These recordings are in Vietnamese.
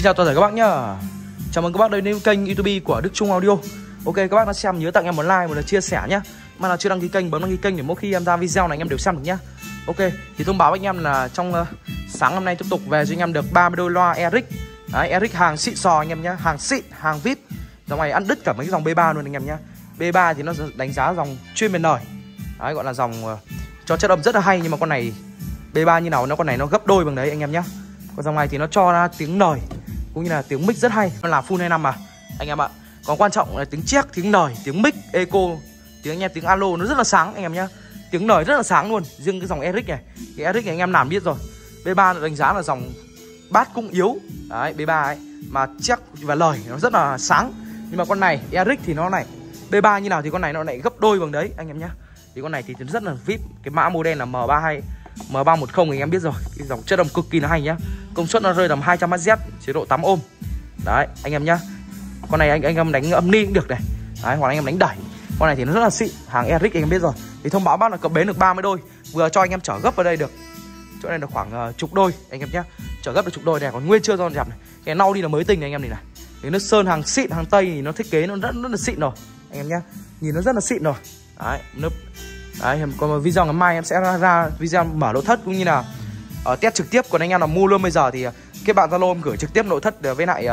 chào toàn thể các bác nhá. Chào mừng các bác đến với kênh YouTube của Đức Trung Audio. Ok, các bác đã xem nhớ tặng em một like, một lượt chia sẻ nhá. Mà là chưa đăng ký kênh, bấm đăng ký kênh để mỗi khi em ra video này anh em đều xem được nhá. Ok, thì thông báo với anh em là trong sáng hôm nay tiếp tục về cho anh em được 30 đôi loa Eric. Đấy, Eric hàng xịn sò anh em nhá, hàng xịn, hàng VIP. Dòng này ăn đứt cả mấy cái dòng B3 luôn anh em nhá. B3 thì nó đánh giá dòng chuyên biệt nời. Đấy, gọi là dòng cho chất âm rất là hay, nhưng mà con này B3 như nào, con này nó gấp đôi bằng đấy anh em nhá. Còn dòng này thì nó cho ra tiếng nời cũng như là tiếng mic rất hay, nó là full 25 mà anh em ạ. Còn quan trọng là tiếng check, tiếng nời, tiếng mic, echo, tiếng anh em, tiếng alo nó rất là sáng anh em nhá. Tiếng nời rất là sáng luôn. Riêng cái dòng Eric này, cái Eric này anh em làm biết rồi. B3 đánh giá là dòng bass cũng yếu. Đấy, B3 ấy mà check và lời nó rất là sáng. Nhưng mà con này Eric thì nó này B3 như nào thì con này nó lại gấp đôi bằng đấy anh em nhá. Thì con này thì rất là VIP. Cái mã model là M32 M310 anh em biết rồi. Cái dòng chất âm cực kỳ nó hay nhá. Công suất nó rơi tầm 200Hz, chế độ 8 ohm. Đấy anh em nhá. Con này anh em đánh âm ni cũng được này. Đấy, hoặc anh em đánh đẩy. Con này thì nó rất là xịn, hàng Eric anh em biết rồi. Thì thông báo bác là cập bến được 30 đôi, vừa cho anh em chở gấp vào đây được. Chỗ này được khoảng chục đôi anh em nhá. Chở gấp được chục đôi này, còn nguyên chưa dọn dẹp này. Cái nau đi là mới tinh này anh em này. Cái nước sơn hàng xịn, hàng Tây thì nó thiết kế nó rất là xịn rồi anh em nhá. Nhìn nó rất là xịn rồi. Đấy, nếp. Đấy, còn video ngày mai em sẽ ra video mở nội thất cũng như là test trực tiếp. Còn anh em nào mua luôn bây giờ thì các bạn Zalo em gửi trực tiếp nội thất với lại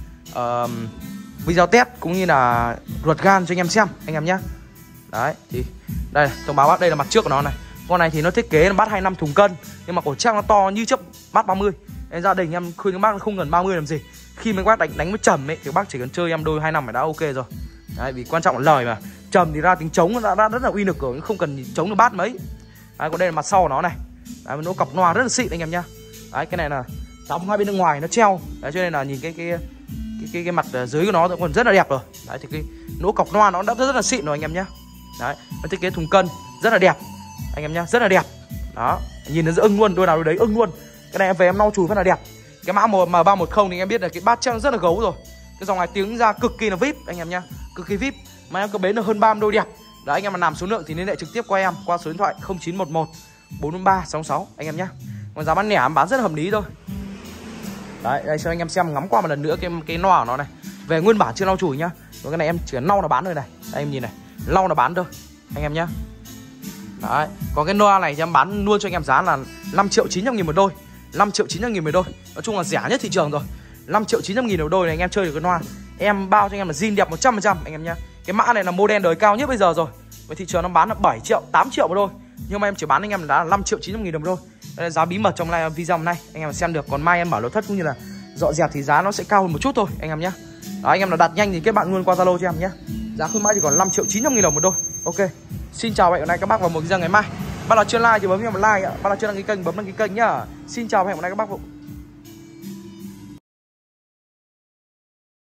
video test cũng như là ruột gan cho anh em xem anh em nhé. Đấy thì đây thông báo bác, đây là mặt trước của nó này. Con này thì nó thiết kế là bass 25 thùng cân, nhưng mà cổ chắc nó to như chấp bass 30. Nên gia đình em khuyên các bác không cần 30 làm gì. Khi mấy bác đánh với trầm ấy thì bác chỉ cần chơi em đôi 25 là đã ok rồi. Đấy, vì quan trọng là lời mà. Trầm thì ra tiếng trống nó đã rất là uy lực rồi, không cần trống được bass mấy. Đấy, còn đây là mặt sau của nó này. Đấy, nó cọc loa rất là xịn anh em nhá. Đấy, cái này là đóng hai bên bên ngoài nó treo. Đấy, cho nên là nhìn cái mặt dưới của nó còn rất là đẹp rồi. Đấy, thì cái nỗ cọc loa nó đã rất là xịn rồi anh em nhá. Đấy, nó thiết kế thùng cân rất là đẹp anh em nhá, rất là đẹp. Đó, nhìn nó ưng luôn, đôi nào đôi đấy ưng luôn. Cái này em về em lau chùi rất là đẹp. Cái mã M310 thì em biết là cái bass treo rất là gấu rồi. Cái dòng này tiếng ra cực kỳ là VIP anh em nhá, cực kỳ VIP. Mà em có bến được hơn 30 đôi đẹp. Đấy, anh em mà làm số lượng thì liên hệ trực tiếp qua em qua số điện thoại 0911 443 66 anh em nhá. Còn giá bán lẻ em bán rất là hợp lý thôi. Đấy, đây cho anh em xem ngắm qua một lần nữa cái loa của nó này. Về nguyên bản chưa lau chùi nhá. Còn cái này em chỉ cần lau là bán rồi này. Đây em nhìn này, lau là bán thôi anh em nhá. Đấy, còn cái loa này thì em bán luôn cho anh em giá là 5.900.000 một đôi. 5.900.000 một đôi. Nói chung là rẻ nhất thị trường rồi. 5.900.000 một đôi này anh em chơi được cái loa. Em bao cho anh em là zin đẹp 100% anh em nhá. Cái mã này là model đời cao nhất bây giờ rồi. Với thị trường nó bán là 7 triệu, 8 triệu một đôi. Nhưng mà em chỉ bán anh em là 5.900.000 đồng một đôi. Đây là giá bí mật trong video hôm nay anh em xem được. Còn mai em mở nội thất cũng như là dọn dẹp thì giá nó sẽ cao hơn một chút thôi anh em nhé. Đó, anh em nào đặt nhanh thì các bạn luôn qua Zalo cho em nhé. Giá khuyến mãi chỉ còn 5.900.000 đồng một đôi. Ok, xin chào và hẹn gặp lại các bác vào một video ngày mai. Bác nào chưa like thì bấm cho một like ạ. Bác nào chưa đăng ký kênh bấm đăng ký kênh nhá. Xin chào và hẹn gặp lại các bác.